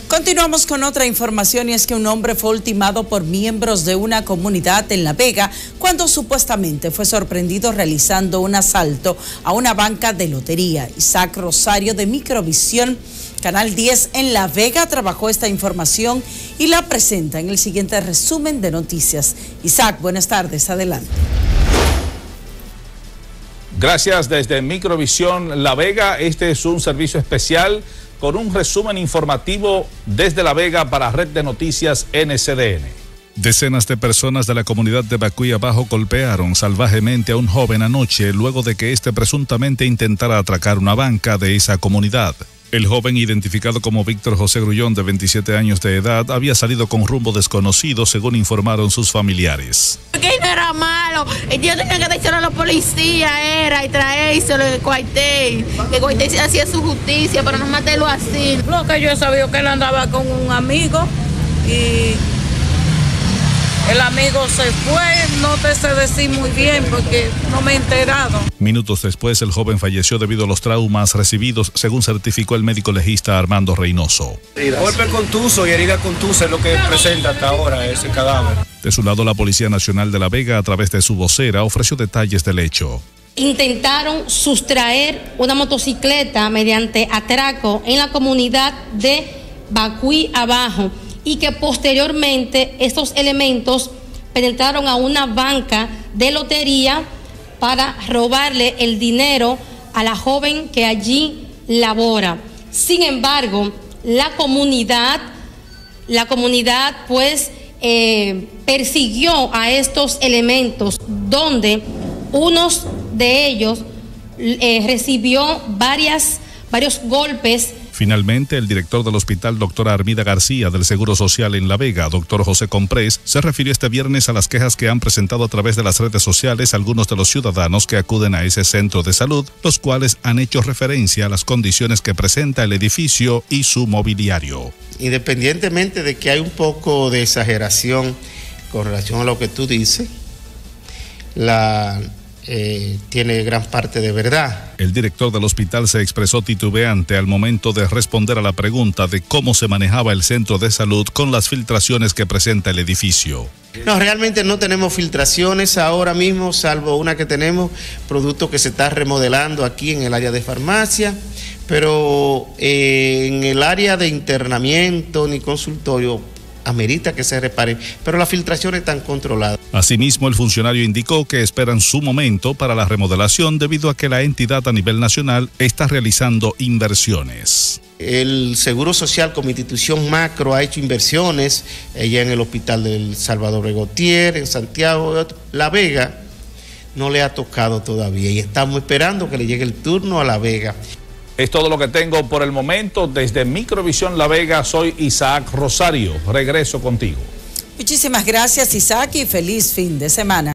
Continuamos con otra información y es que un hombre fue ultimado por miembros de una comunidad en La Vega cuando supuestamente fue sorprendido realizando un asalto a una banca de lotería. Isaac Rosario de Microvisión, Canal 10 en La Vega, trabajó esta información y la presenta en el siguiente resumen de noticias. Isaac, buenas tardes, adelante. Gracias desde Microvisión La Vega. Este es un servicio especial con un resumen informativo desde La Vega para Red de Noticias NCDN. Decenas de personas de la comunidad de Bacuy Abajo golpearon salvajemente a un joven anoche luego de que éste presuntamente intentara atracar una banca de esa comunidad. El joven, identificado como Víctor José Grullón, de 27 años de edad, había salido con rumbo desconocido, según informaron sus familiares. Que no era malo, yo tenía que decirlo a la policía, y traérselo del cuartel, que el cuartel hacía su justicia, pero no matarlo así. Lo que yo sabía que él andaba con un amigo y el amigo se fue, no te sé decir muy bien porque no me he enterado. Minutos después, el joven falleció debido a los traumas recibidos, según certificó el médico legista Armando Reynoso. Golpe contuso y herida contusa es lo que presenta hasta ahora ese cadáver. De su lado, la Policía Nacional de La Vega, a través de su vocera, ofreció detalles del hecho. Intentaron sustraer una motocicleta mediante atraco en la comunidad de Bacuy Abajo y que posteriormente estos elementos penetraron a una banca de lotería para robarle el dinero a la joven que allí labora. Sin embargo, la comunidad pues persiguió a estos elementos, donde uno de ellos recibió varios golpes. Finalmente, el director del hospital, doctora Armida García, del Seguro Social en La Vega, doctor José Comprés, se refirió este viernes a las quejas que han presentado a través de las redes sociales algunos de los ciudadanos que acuden a ese centro de salud, los cuales han hecho referencia a las condiciones que presenta el edificio y su mobiliario. Independientemente de que hay un poco de exageración con relación a lo que tú dices, tiene gran parte de verdad. El director del hospital se expresó titubeante al momento de responder a la pregunta de cómo se manejaba el centro de salud con las filtraciones que presenta el edificio. No, realmente no tenemos filtraciones ahora mismo, salvo una que tenemos, producto que se está remodelando aquí en el área de farmacia, pero en el área de internamiento ni consultorio amerita que se reparen, pero las filtraciones están controladas. Asimismo, el funcionario indicó que esperan su momento para la remodelación debido a que la entidad a nivel nacional está realizando inversiones. El Seguro Social como institución macro ha hecho inversiones allá en el Hospital del Salvador Regotier, en Santiago, La Vega, no le ha tocado todavía y estamos esperando que le llegue el turno a La Vega. Es todo lo que tengo por el momento. Desde Microvisión La Vega, soy Isaac Rosario. Regreso contigo. Muchísimas gracias, Isaac, y feliz fin de semana.